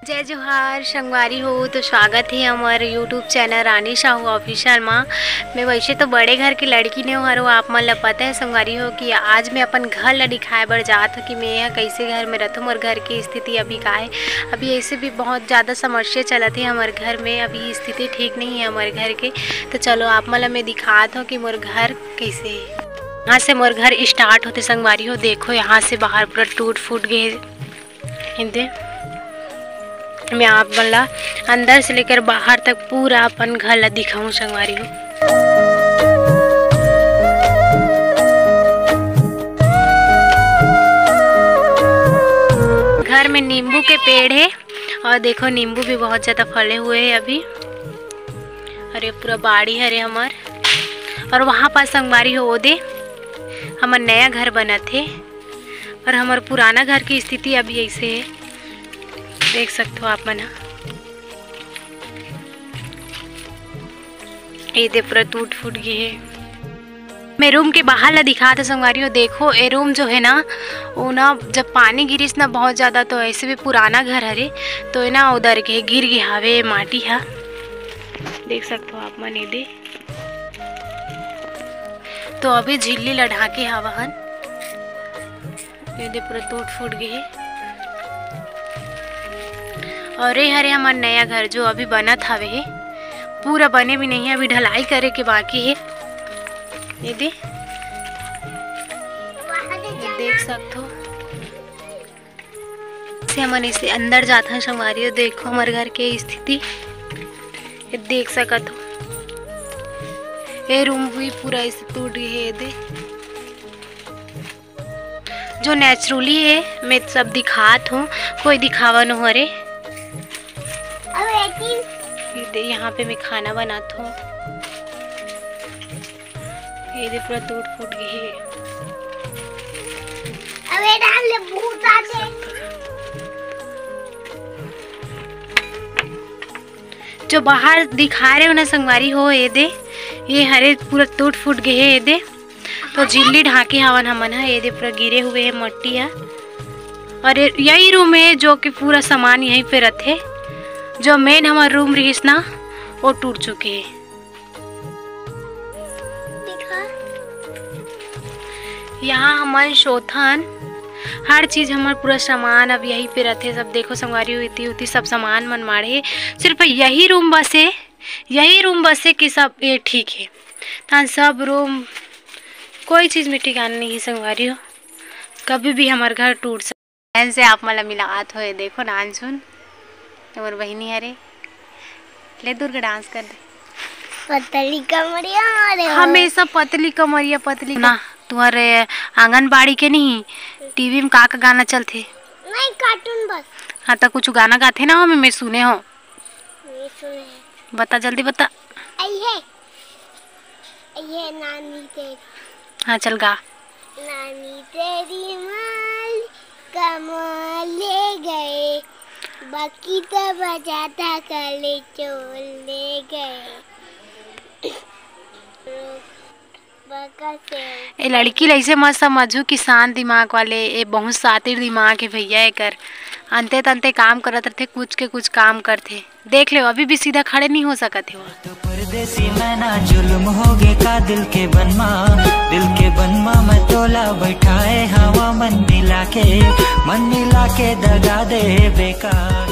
जय जोहार संगवारी हो तो स्वागत है हमारे YouTube channel Rani Sahu official में। मैं वैसे तो बड़े घर की लड़की ने हरो आप मन ला पता है संगवारी हो कि आज मैं अपन घर ला दिखाए बर जात हो कि मैं यहाँ कैसे घर में रहता हूँ और घर की स्थिति अभी का है। अभी ऐसे भी बहुत ज़्यादा समस्या चलत है हमारे घर में, अभी स्थिति ठीक नहीं है हमारे घर के। तो चलो आप मन ला मैं दिखात हूँ कि मोर घर कैसे है। यहाँ से मोर घर स्टार्ट होते संगवारी हो, देखो यहाँ से बाहर पूरा टूट फूट गए। मैं आप वाला अंदर से लेकर बाहर तक पूरा अपन घर ला दिखाऊं संगवारी हो। घर में नींबू के पेड़ है और देखो नींबू भी बहुत ज़्यादा फले हुए हैं अभी। अरे पूरा बाड़ी हरे हमार। और वहाँ पास संगवारी हो दे हमार नया घर बना थे और हमार पुराना घर की स्थिति अभी ऐसे है, देख सकते हो आप मना। ये दे पूरा टूट फूट गई है। मैं रूम के बाहर ला दिखा था संगवारी हो, देखो ये रूम जो है ना वो ना जब पानी गिरिस ना बहुत ज़्यादा तो ऐसे भी पुराना घर हरे तो ना उधर के गिर गए हवे माटी है, देख सकते हो आप मन। ये दे तो अभी झिल्ली लड़ा के हवा हन, ये दे पूरा टूट फूट गई है। और ये हरे हमारा नया घर जो अभी बना था वे पूरा बने भी नहीं है, अभी ढलाई करे के बाकी है। ये देख सकते हो से हमन इसे अंदर जाता है संगवारी हो, देखो हमारे घर के स्थिति ये देख सकत हो। ये रूम भी पूरा इसे टूट गई है। ये जो नेचुरली है मैं सब दिखात हूँ, कोई दिखावा न हो रे। यहाँ पे मैं खाना बनाता हूँ, ये पूरा टूट फूट गई है। जो बाहर दिखा रहे हो ना संगवारी हो, ये हरे पूरा टूट फूट गए है। ये दे तो झिल्ली ढाके हवन हमन है, ये दे पूरा गिरे हुए है मट्टी है। और यही रूम है जो कि पूरा सामान यहीं पे रखे, जो मेन हमारा रूम रही ना वो टूट चुके हैं। यहाँ हमारे शोथन हर चीज हमारा पूरा सामान अब यहीं पे रहते सब, देखो संगवारी हुई उती सब सामान मन मारे। सिर्फ यही रूम बसे कि सब ये ठीक है, तो सब रूम कोई चीज में ठिकाना नहीं है संगवारी हो, कभी भी हमारा घर टूट सकता से। आप मला मिलात हो, देखो डांस सुन और बहनी हरे ले दूर का डांस कर दे। पतली कमरिया हमेशा पतली कमरिया पतली ना। तुम्हारे आंगनबाड़ी के नहीं टीवी में का गाना चलते? नहीं कार्टून बस। हाँ तो कुछ गाना गाते ना हो, मैं सुने हो। बता जल्दी बता। ये नानी तेरी। हाँ चल गा। नानी तेरी माल कमाल ले गए, बाकी तो बजाता कले चोल ले गए। ए लड़की ऐसे मत समझो कि शांत दिमाग वाले, ये बहुत सातिर दिमाग है भैया। ये कर अंते तंते काम करत रहते, कुछ के कुछ काम करते। देख ले अभी भी सीधा खड़े नहीं हो सकते हो। तो परदेसी मैना जुल्म होगे का दिल के बनमा मैं तोला बैठाए हवा मन मिला के दगा दे बेकार।